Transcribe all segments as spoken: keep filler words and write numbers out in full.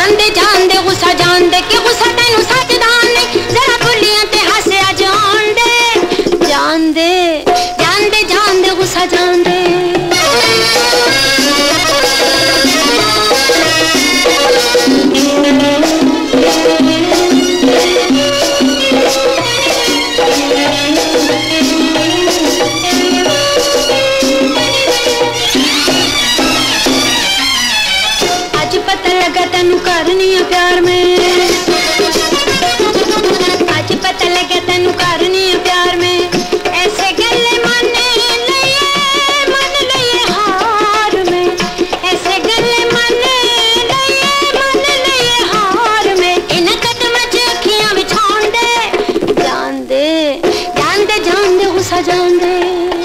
जानदे जानदे गुस्सा जानदे कि गुस्सा तैनू सचदा नहीं जरा भुलियां ते हस्या जानदे जानदे जानदे जानदे गुस्सा जानदे करनी है प्यार में आज पता लगा तेनू करनी है प्यार में ऐसे गले मन लिए मन लिए हार में ऐसे गले मन लिए मन लिए हार में इन कदम च अखियां बिछाउण दे जान दे जान दे जान दे गुस्सा जान दे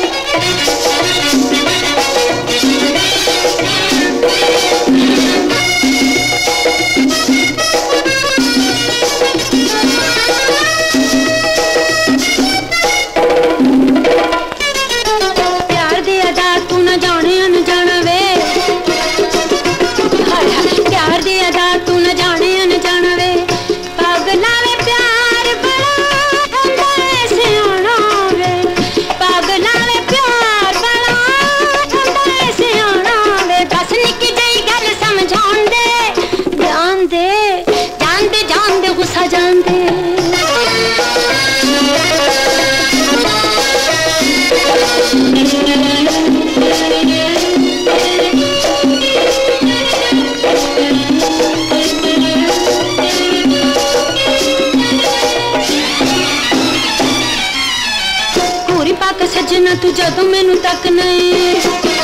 सजना तू जदों मैनू तकना है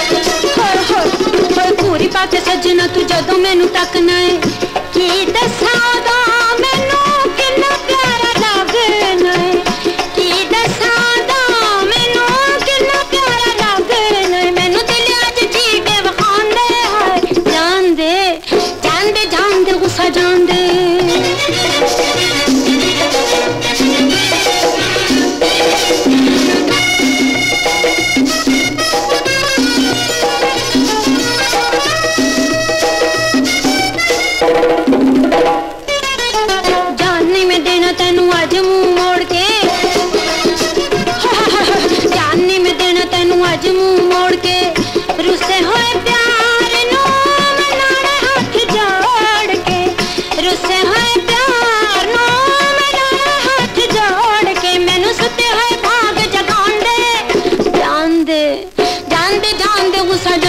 पूरी पाक सजना तू जदों मैनू तकना है की दसा दा मैनू किन्ना प्यारा लगना है की दसा दा मैनू किन्ना प्यारा लगना है मैनू दिल अज जी के वखांदे है जान दे जान दे जान दे गुस्सा जान दे जान दे जान दे गुस्सा